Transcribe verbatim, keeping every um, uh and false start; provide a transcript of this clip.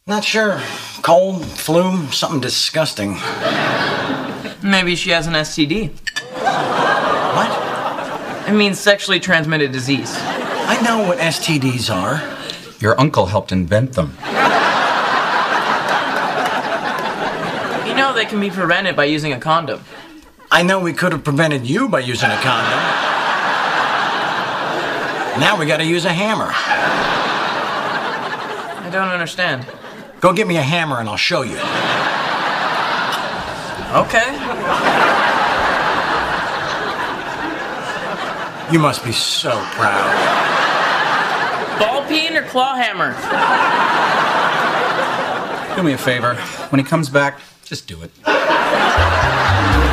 Not sure. Cold, flu, something disgusting. Maybe she has an S T D. What? It means sexually transmitted disease. I know what S T Ds are. Your uncle helped invent them. You know they can be prevented by using a condom. I know we could have prevented you by using a condom. Now we gotta use a hammer. I don't understand. Go get me a hammer and I'll show you. Okay. You must be so proud. Ball peen or claw hammer? Do me a favor. When he comes back, just do it.